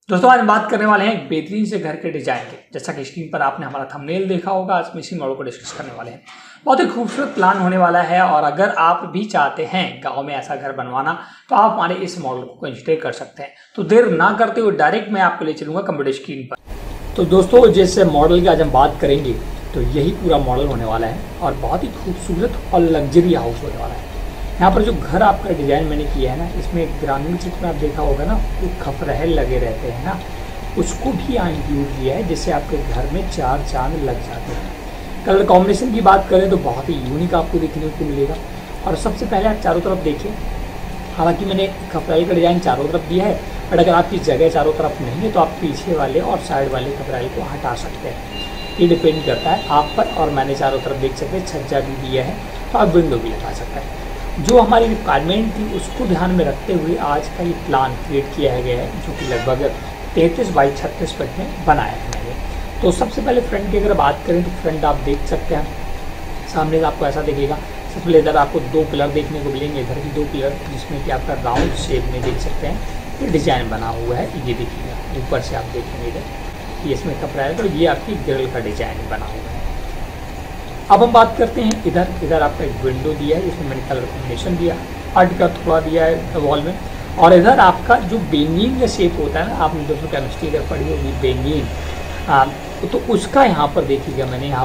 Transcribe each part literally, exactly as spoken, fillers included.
दोस्तों आज हम बात करने वाले हैं एक बेहतरीन से घर के डिजाइन के। जैसा कि स्क्रीन पर आपने हमारा थंबनेल देखा होगा, आज हम इसी मॉडल को डिस्कस करने वाले हैं। बहुत ही खूबसूरत प्लान होने वाला है और अगर आप भी चाहते हैं गांव में ऐसा घर बनवाना तो आप हमारे इस मॉडल को कंसिडर कर सकते हैं। तो देर ना करते हुए डायरेक्ट मैं आपको ले चलूंगा कंप्यूटर स्क्रीन पर। तो दोस्तों जिस मॉडल की आज हम बात करेंगे तो यही पूरा मॉडल होने वाला है और बहुत ही खूबसूरत और लग्जरी हाउस होने वाला है। यहाँ पर जो घर आपका डिजाइन मैंने किया है ना, इसमें ग्रामीण क्षेत्र में आप देखा होगा ना, वो खपरहल लगे रहते हैं ना, उसको भी यहाँ इंक्लूड किया है जिससे आपके घर में चार चांद लग जाते हैं। कलर कॉम्बिनेशन की बात करें तो बहुत ही यूनिक आपको देखने को मिलेगा। और सबसे पहले आप चारों तरफ देखिए, हालांकि मैंने खपरहल का डिजाइन चारों तरफ दिया है, बट अगर आपकी जगह चारों तरफ नहीं है तो आप पीछे वाले और साइड वाले खपरहल को हटा सकते हैं। ये डिपेंड करता है आप पर। और मैंने चारों तरफ देख सकते हैं छज्जा भी दिया है, तो आप विंडो भी लगा सकते हैं। जो हमारी रिक्वायरमेंट थी उसको ध्यान में रखते हुए आज का ये प्लान क्रिएट किया गया है, जो कि लगभग तैंतीस बाई छत्तीस फीट में बनाया है मैंने। तो सबसे पहले फ्रंट की अगर बात करें तो फ्रंट आप देख सकते हैं, सामने आपको ऐसा दिखेगा। सबसे पहले इधर आपको दो पिलर देखने को मिलेंगे, इधर भी दो पिलर, जिसमें कि आपका राउंड शेप में देख सकते हैं ये डिजाइन बना हुआ है। ये देखिएगा ऊपर से आप देखेंगे इधर ये इसमें कपड़ा है, तो ये आपकी ग्रिल का डिजाइन बना हुआ है। अब हम बात करते हैं इधर इधर आपका एक विंडो दिया है, जिसमें मैंने कलर कॉम्बिनेशन दिया, अर्ट का थोड़ा दिया है वॉल में। और इधर आपका जो बेंगीन का शेप होता है ना, आपने दोस्तों केमिस्ट्री का पढ़ी होगी बेंगीन, तो उसका यहाँ पर देखिएगा मैंने यहाँ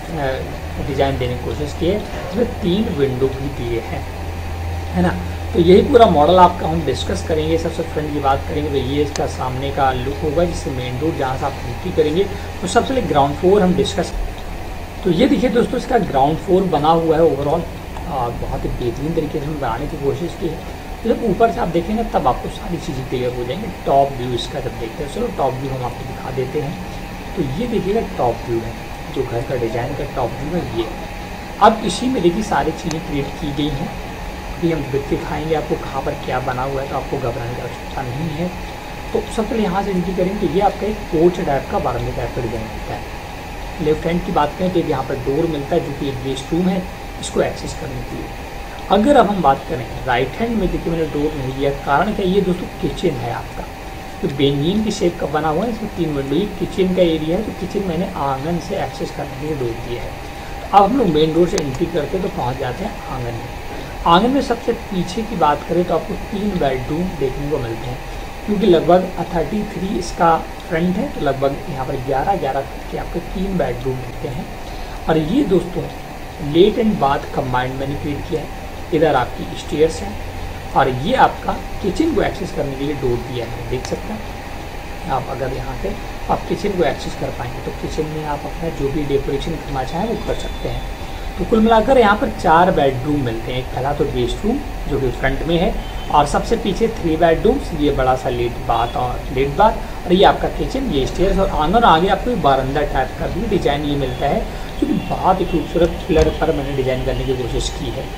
पर डिजाइन देने की कोशिश की है, इसमें तीन विंडो भी दिए हैं, है ना। तो यही पूरा मॉडल आपका हम डिस्कस करेंगे। सबसे फ्रंट की बात करेंगे तो ये इसका सामने का लुक होगा, जिससे मेन डोर जहाँ से आप एंट्री करेंगे। तो सबसे पहले ग्राउंड फ्लोर हम डिस्कस। तो ये देखिए दोस्तों, इसका ग्राउंड फ्लोर बना हुआ है ओवरऑल, बहुत ही बेहतरीन तरीके से हम बनाने की कोशिश की है। तो जब ऊपर से आप देखेंगे तब आपको सारी चीज़ें क्लियर हो जाएंगी। टॉप व्यू इसका जब देखते हैं, चलो टॉप व्यू हम आपको दिखा देते हैं। तो ये देखिएगा टॉप व्यू है, जो घर का डिजाइन का टॉप व्यू है ये। अब इसी में देखिए सारी चीज़ें क्रिएट की गई हैं। अभी हम देख के दिखाएंगे आपको कहाँ पर क्या बना हुआ है, तो आपको घबराने की आवश्यकता नहीं है। तो सबसे पहले यहाँ से एंट्री करेंगे तो ये आपका एक पोर्च टाइप का बारंडे टाइप का डिजाइन होता है। लेफ्ट हैंड की बात करें तो यहाँ पर डोर मिलता है, जो कि एक गेस्ट रूम है, इसको एक्सेस करने के लिए। अगर अब हम बात करें राइट हैंड में, देखिए मैंने डोर नहीं दिया, कारण क्या, ये दोस्तों किचन है आपका, तो बेंगीन की शेप का बना हुआ है, इसमें तीन विंडो, ये किचन का एरिया है। तो किचन मैंने आंगन से एक्सेस करने के लिए डोर दिया है। तो अब हम लोग मेन डोर से एंट्री करते तो पहुँच जाते हैं आंगन में। आंगन में सबसे पीछे की बात करें तो आपको तीन बेडरूम देखने को मिलते हैं, क्योंकि लगभग थर्टी थ्री इसका फ्रंट है, तो लगभग यहाँ पर ग्यारह ग्यारह के आपको तीन बेडरूम मिलते हैं। और ये दोस्तों लेट एंड बाथ कंबाइंड मैंने क्रिएट किया है। इधर आपकी स्टेयर्स हैं और ये आपका किचन को एक्सेस करने के लिए डोर दिया है, देख सकते हैं आप। अगर यहाँ पे आप किचन को एक्सेस कर पाएंगे तो किचन में आप अपना जो भी डेकोरेशन करना चाहें वो कर सकते हैं। तो कुल मिलाकर यहाँ पर चार बेडरूम मिलते हैं। एक पहला तो गेस्ट रूम जो कि फ्रंट में है, और सबसे पीछे थ्री बेडरूम्स, ये बड़ा सा लेट बाथ और लेट बाथ, और ये आपका किचन, ये स्टेयर्स, और आंगन आगे आपको बारंदा टाइप का भी डिजाइन ये मिलता है, जो कि बहुत ही खूबसूरत पिलर पर मैंने डिजाइन करने की कोशिश की है।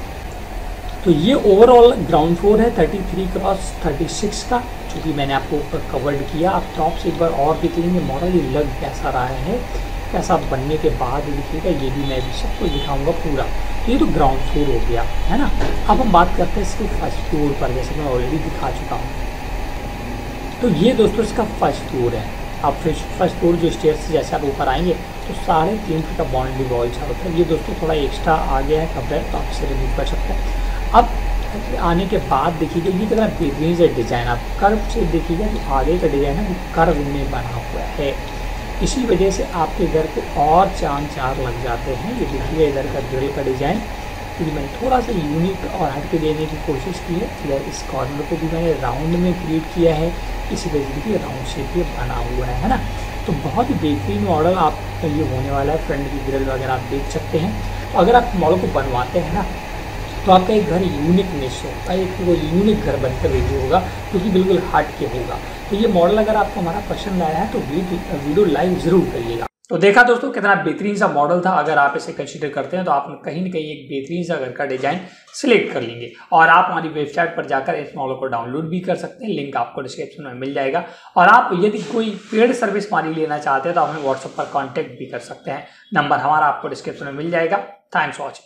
तो ये ओवरऑल ग्राउंड फ्लोर है thirty three cross thirty six का, जो कि मैंने आपको ऊपर कवर्ड किया। आप टॉप से एक बार और देख लेंगे मॉडल ये लग कैसा रहा है, कैसा बनने के बाद देखिएगा, ये भी मैं भी सबको दिखाऊंगा पूरा। तो ये तो ग्राउंड फ्लोर हो गया, है ना। अब हम बात करते हैं इसके फर्स्ट फ्लोर पर, जैसे मैं ऑलरेडी दिखा चुका हूँ। तो ये दोस्तों इसका फर्स्ट फ्लोर है। आप फिर फर्स्ट फ्लोर जो स्टेयर से जैसे आप ऊपर आएंगे तो साढ़े तीन फीट का बाउंड्री वॉल चारों तरफ। ये दोस्तों थोड़ा एक्स्ट्रा आ गया है कपड़े, तो आप इसे रिमूव कर सकते हैं। अब आने के बाद देखिएगा ये कितना बेहतरीन से डिजाइन, आप कर्व से देखिएगा जो आगे का डिजाइन है वो कर्व में बना हुआ है। इसी वजह से आपके घर को और चांद चार लग जाते हैं। ये देखिए इधर का ग्रिल का डिजाइन, क्योंकि मैंने थोड़ा सा यूनिक और हट के देने की कोशिश की है। इधर इस कॉर्नर को भी मैंने राउंड में क्रिएट किया है, इसी वजह से देखिए राउंड शेप ये बना हुआ है, है ना। तो बहुत ही बेहतरीन मॉडल आपका ये होने वाला है। फ्रंट की ग्रिल वगैरह आप देख सकते हैं। अगर आप मॉडल को बनवाते हैं ना, तो आपका एक घर यूनिकनेस होगा, एक वो यूनिक घर बनकर रेडी होगा, क्योंकि बिल्कुल हट के होगा। तो ये मॉडल अगर आपको हमारा पसंद आया है तो वीडियो लाइक जरूर करिएगा। तो देखा दोस्तों कितना बेहतरीन सा मॉडल था। अगर आप इसे कंसीडर करते हैं तो आप कहीं ना कहीं एक बेहतरीन सा घर का डिजाइन सिलेक्ट कर लेंगे, और आप हमारी वेबसाइट पर जाकर इस मॉडल को डाउनलोड भी कर सकते हैं। लिंक आपको डिस्क्रिप्शन में मिल जाएगा। और आप यदि कोई पेड सर्विस हमारी लेना चाहते हैं तो आप हमें व्हाट्सएप पर कॉन्टैक्ट भी कर सकते हैं। नंबर हमारा आपको डिस्क्रिप्शन में मिल जाएगा। Thanks for watching.